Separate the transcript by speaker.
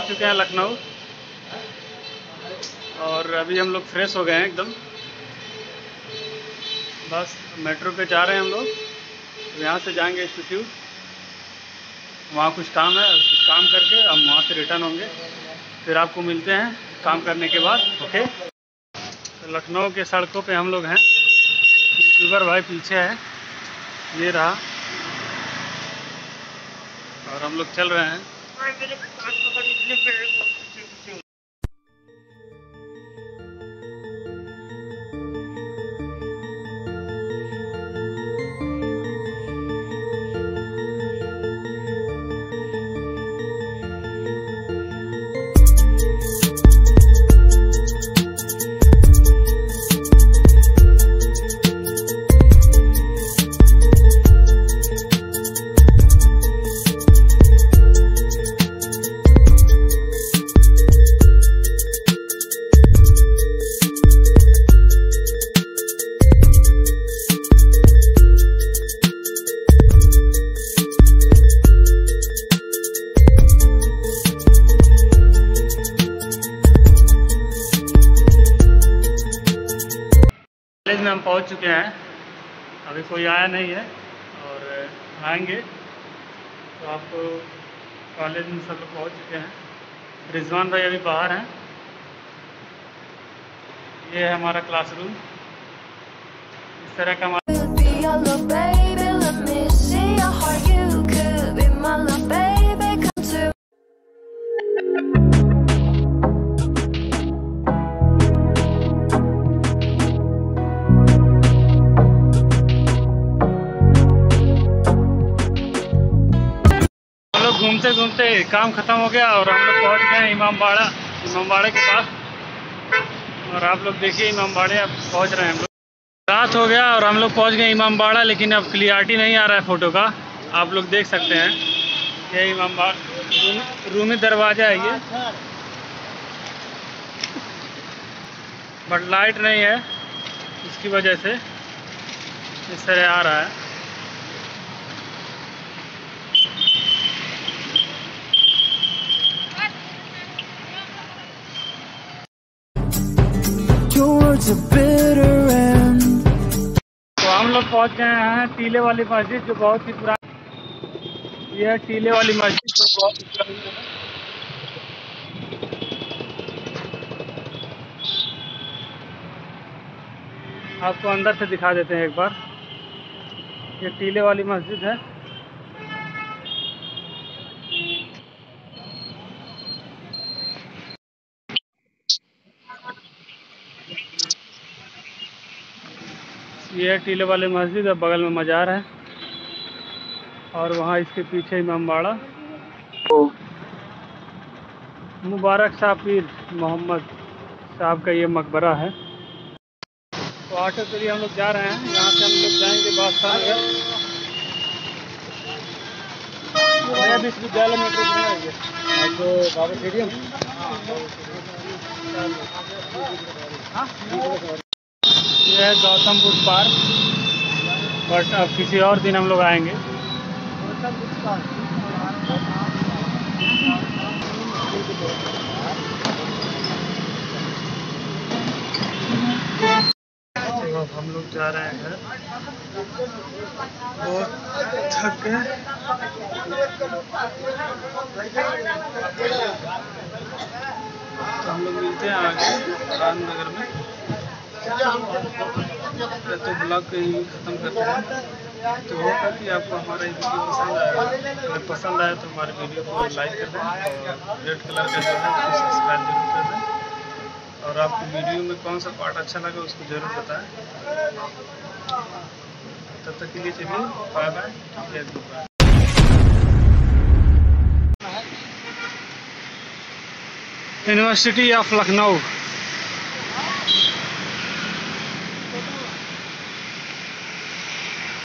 Speaker 1: चुके हैं लखनऊ और अभी हम लोग फ्रेश हो गए हैं एकदम। बस मेट्रो पे जा रहे हैं हम लोग। यहाँ से जाएंगे इंस्टीट्यूट, वहाँ कुछ काम है, कुछ काम करके हम वहाँ से रिटर्न होंगे। फिर आपको मिलते हैं काम करने के बाद। ओके, तो लखनऊ के सड़कों पे हम लोग हैं। यूट्यूबर भाई पीछे है, ये रहा, और हम लोग चल रहे हैं। कॉलेज में हम पहुंच चुके हैं, अभी कोई आया नहीं है और आएंगे तो आपको कॉलेज में सब लोग पहुंच चुके हैं। रिजवान भाई अभी बाहर हैं। ये है हमारा क्लासरूम, इस तरह का हमारा। घूमते घूमते काम ख़त्म हो गया और हम लोग पहुँच गए हैं इमामबाड़े के पास। और आप लोग देखिए इमामबाड़े अब पहुँच रहे हैं हम लोग। रात हो गया और हम लोग पहुँच गए इमामबाड़ा, लेकिन अब क्लियरिटी नहीं आ रहा है फ़ोटो का। आप लोग देख सकते हैं ये इमामबाड़ा रूमी दरवाज़ा है ये, बट लाइट नहीं है, इसकी वजह से इस तरह आ रहा है। तो हम लोग पहुंच गए हैं टीले वाली मस्जिद, जो बहुत ही पुरानी। यह है टीले वाली मस्जिद, जो बहुत ही पुरानी है। आपको अंदर से दिखा देते हैं एक बार। ये टीले वाली मस्जिद है। ये है टीले वाली मस्जिद, और बगल में मज़ार है और वहाँ इसके पीछे इमामबाड़ा। मुबारक शाह पीर मोहम्मद साहब का ये मकबरा है। तो ऑटो के लिए हम लोग जा रहे हैं। यहाँ से हम लोग जाएंगे बादशाह नगर। नया विश्वविद्यालय मेट्रो बाबा स्टेडियम। ये है गौतम बुद्ध पार्क, बट अब किसी और दिन हम लोग आएंगे। अब हम लोग जा रहे हैं घर, बहुत थक गए। तो हम लोग मिलते हैं आगे रात नगर में। तो ब्लॉग को यही ख़त्म करते हैं। तो होगा कि आपको हमारा ये वीडियो पसंद आया। अगर पसंद आया तो हमारे वीडियो को लाइक कर दें और रेड कलर का जो है उसको सब्सक्राइब जरूर कर दें। और आपको वीडियो में कौन सा पार्ट अच्छा लगा उसको ज़रूर बताएं। तब तक के लिए चलिए bye bye. University of Lucknow.